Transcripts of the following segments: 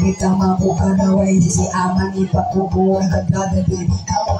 kita mampu kadawai si aman ipakubur gagada di kau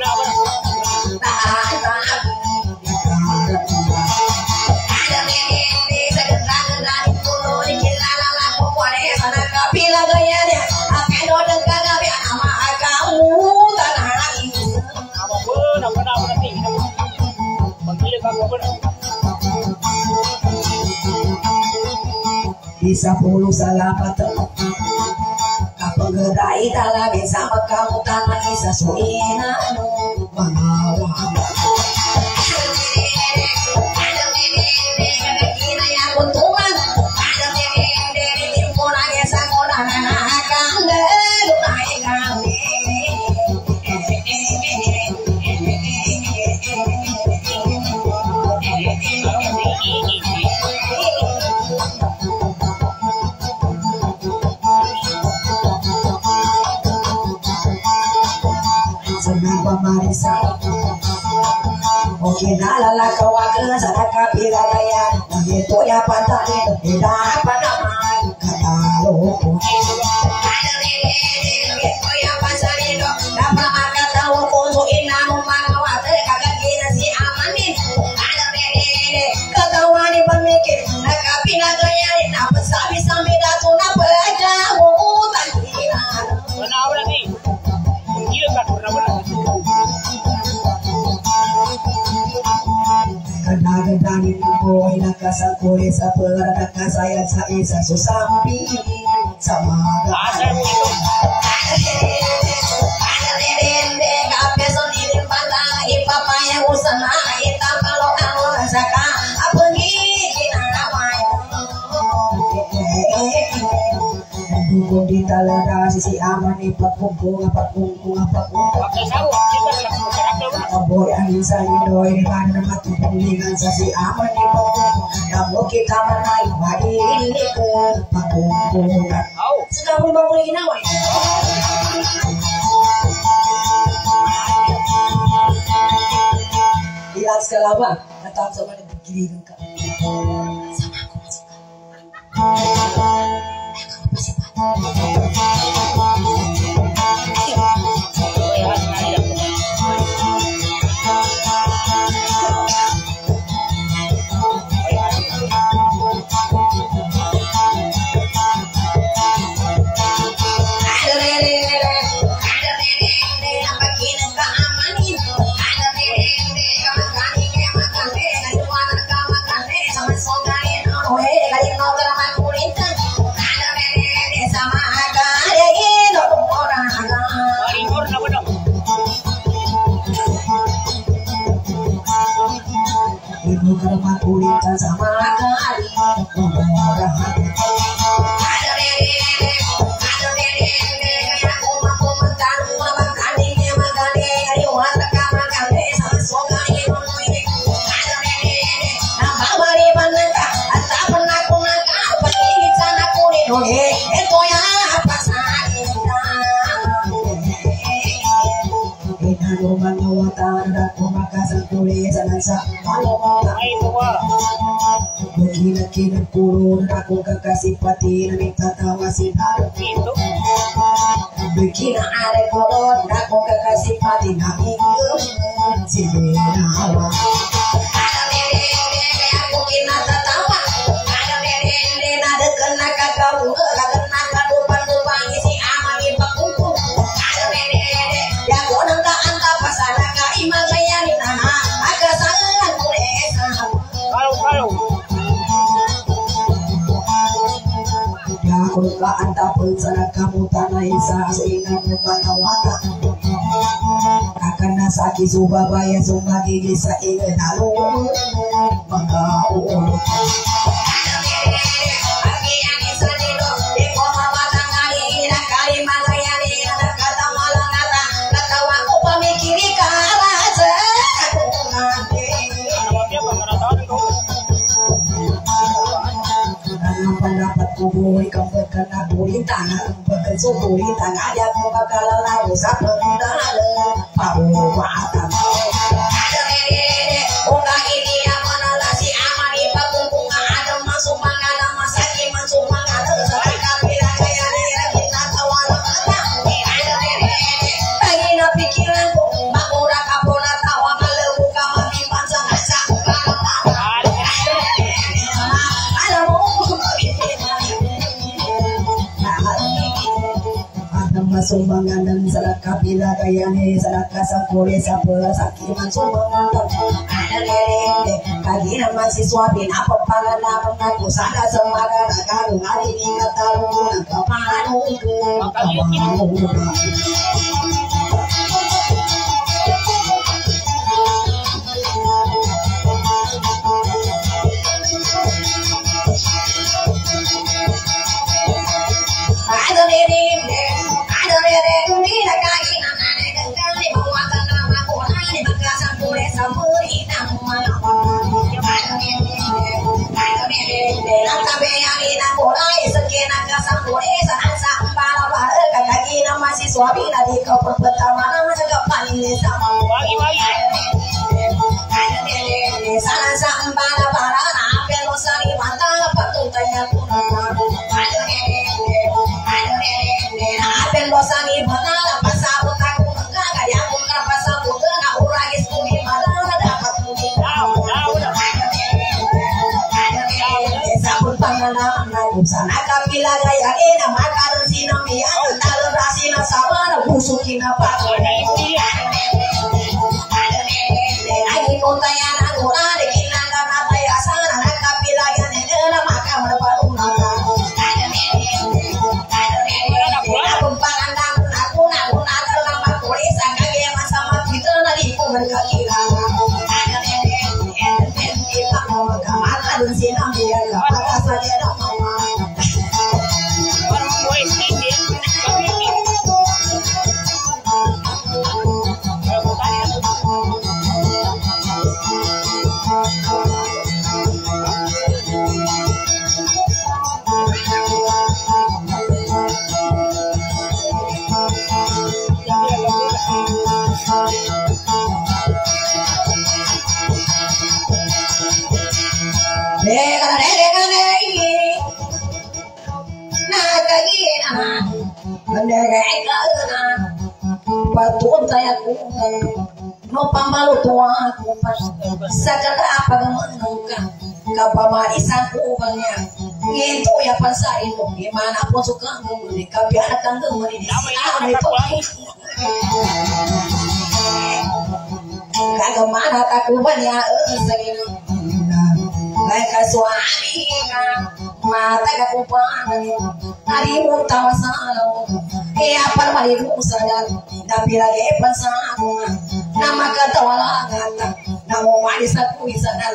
bisa puluh salapat kapag gadai talaga sama kamu tanah isa suina mangawang Marisa, oke nalala kawakan sana kapilalayan, itu ya patah itu tidak apa nama kata lupa. Itu ya pasal itu dapat makan tahu untuk inamu mangawat kagak kira si amanin. Ada bede ketahuan pemikir nak kapilalayan apa sabi sambil datang apa jauh tak kira. Benar lagi, dia tak pernah benar. Kadang-kadang boy nakasakuli sa perada kasayat sa isa susampi sama gaya. Kapeso nilin pantang ipapaya usana itang kalau saka apagi kinaway. Dukong di talaga si aman ipagkungkung. Boy ang isa niloy ni man na matutulingan sa si aman ni pagkong namo kita manay madili ko pagkungkungan sedang lima mulai ginawa ilang sekalawan natap sama na bigiligan ka sama ako masuk Kulita sama kali murah hati ada bede kayak aku mentan makan ini kali warna kamar kali sama soga ini ada bede nama bari panaka tak pernah aku nakal pergi sana kuning oke itu ya apa sakit kita rumah ngawatan dan pemakasan tulisan sa Begini kurun aku kekasih pati nami tatawa sinar Begini are kurun aku kekasih pati nami sinawa Ada bede aku kina tatawa Ada bede nada kena kakamu kena kadupan isi amani pakuku Ada bede ya kodang tak anta pasana ka imagayani nana akasalan kuresa Kalau Kung kaantapon sana kamu tanah isa seingat nagpatawata akan nasaki subabaya sumagigil sa ingat halo mga ulo Kubuhi kampet kana tanah pagkan sukuri tanah aja ko magkalala sa pagdala pabubatan ada bede undang ini apa nala si aman ipagkungkung ada masuk mangala masaki masuk mangala sa kapila kaya nila kita sumbangan dan sadaka bila kayane sadaka sakore sapura sakiman sumbangan ada derende kagi nama siswa bina pepangana mengaku sada semara ragaru hari ini kataru kepanu suami nadi kau pertama nama jaga ini sama sana sambara bara na pelo sari mata patutanya kuna pelo sari mata pasabu taku enggak yang bukan pasabu na uragis kumi mala dapat kumi sabun pangana na sana kapila gaya ena makaran sinami antara rasina sama busukina pak lagi kontaya nangura de kinanga nata ya sana na kapila ya nena maka merbaru nana aku panganda aku na terlama polisa kage sama kita nadi ko berkakira kamar dan sinami ya apa saja dah mama Patuan saya ku no pamalu tua aku sakala apa gemenukan kapamari saku banyak gitu ya pasar itu gimana pun suka ngomong kabiarkan gemeni di sini itu kagak mana taku banyak segini mereka suami mata gak kupangan hari muta masalah apa mali sadar tapi lagi pasangan nama kata wala kata nama mali saku sadar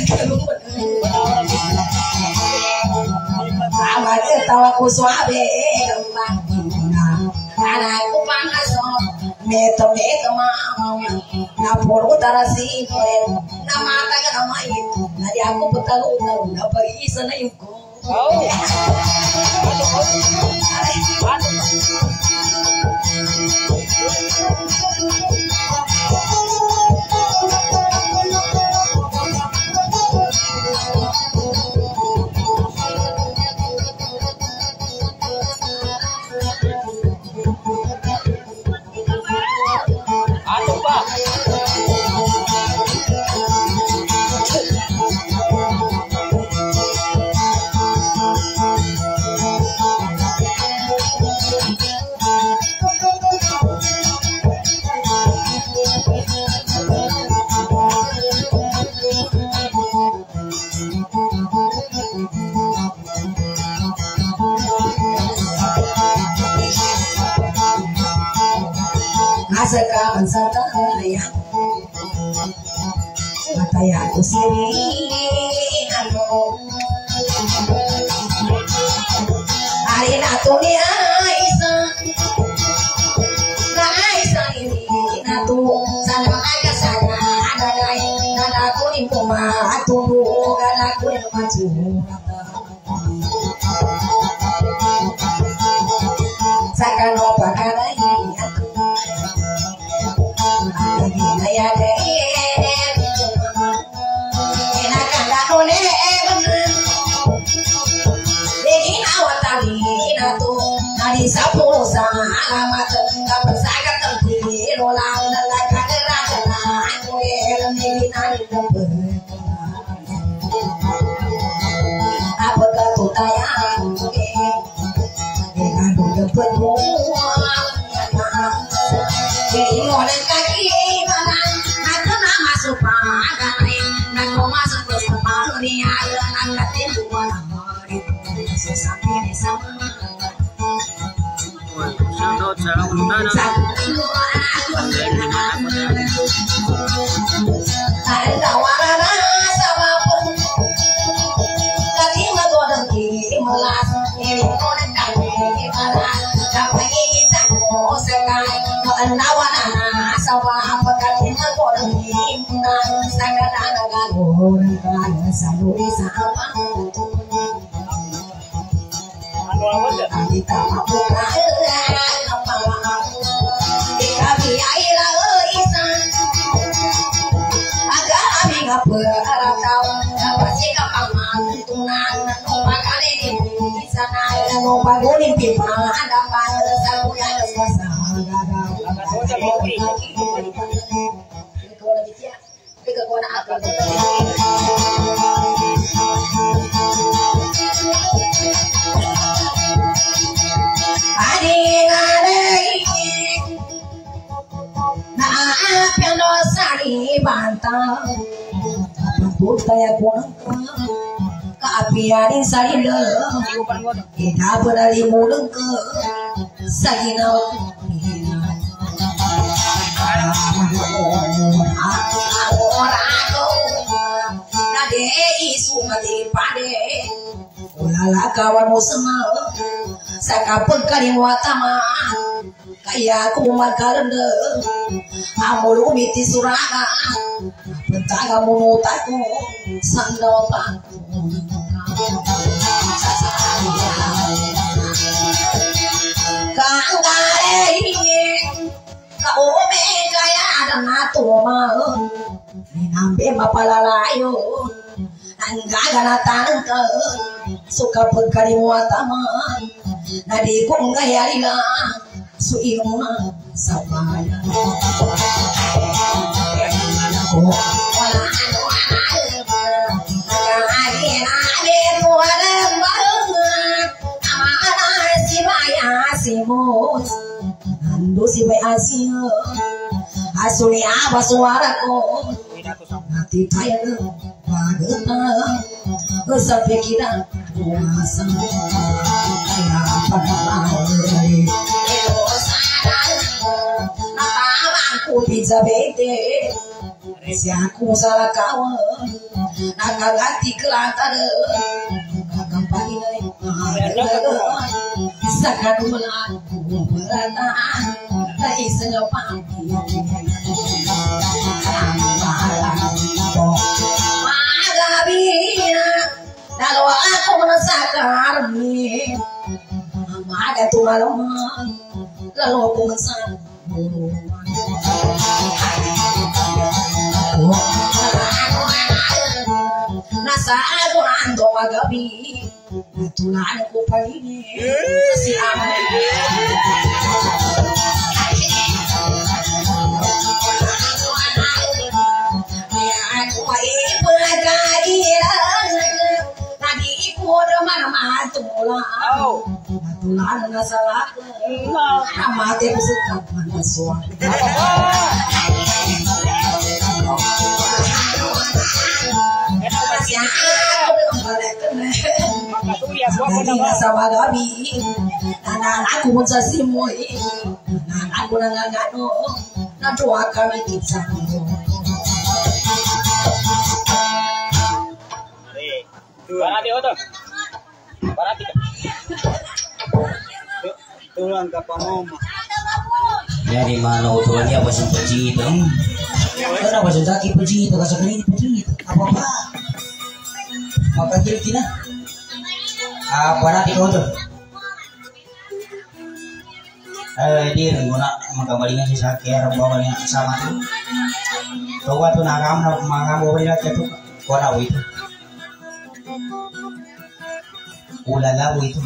apa ketawa ku suabe anakku panas meto mama na poro tarasi na mata ka nama itu nadi aku betalu na pagi sana yuko Asaka ansata ya mata ya aku siri hari natu ni Aisyah na Aisyah ini natu sana ada sana ada lain ada aku ni puma tunggu ada aku ni maju sakano pakana ini ya de ena kanda one degi nawatali natu nari sapusa alamat kapasakat terpilih rolang la kadera kana ane negi nari tempe apa kata tayang ke kandung tempat Imolan kaki mana nak nama supagane nak masuk ke separuh ni ada nak tipu mana hari sampai sama. Ada warna sama pun kaki magodang kiri melas ini orang kaki malas dapat kita sekai nawana sawa kaki magodang kiri melas sangat anak orang kaya saluri sama kita mampu bantang putaya kuang kaapianin sarila ina berali mulung ke sagina nade isu mati pade ulala kawan musma sakapun kali watama kaya aku makarende amulu miti suraga bentaga munutaku sandopanku kangare kau me kaya dana tuma nambe mapalalayo anggaga na tangka suka pagkari muatama nadi kung gayarila suiruna sabaya ando si bay asio asuli aba suara ko nanti kaya bageta usah pikiran kuasa kaya padahal aku bisa bete si aku salah kawan nakaganti kelantar kembali sakan melaku berata tak isnya pagi magabina lalu aku merasakan ni ada tu malam lalu aku merasakan nasa aku ando magabi tulan ko palini si amay aku ipulagay nadi ipod man tulan tulan na salak amate ko sa kapaswa sama gabi anak aku pun sasimoy anak aku nangangano na doa kami kita barati oto barati tulang ka pamoma dari mana utulannya apa sih pecito kenapa sih sakit pecito kasih ini pecito apa maka kira-kira barati oto dia guna magkabalingan si sakit bawalnya sama tuh bawa tuh nakam na mga bawalnya itu kona itu ulala itu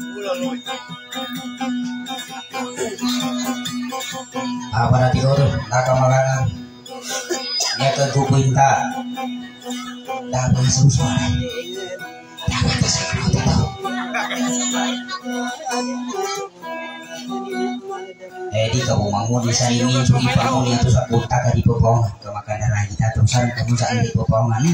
barati oto nakamalangan dia ke kupinta dapat susuara dapat tersekrut itu di kamu mau di sini mincu ipamu itu sapunta ka di popong ke makan lagi tatusan kamu saan di popongan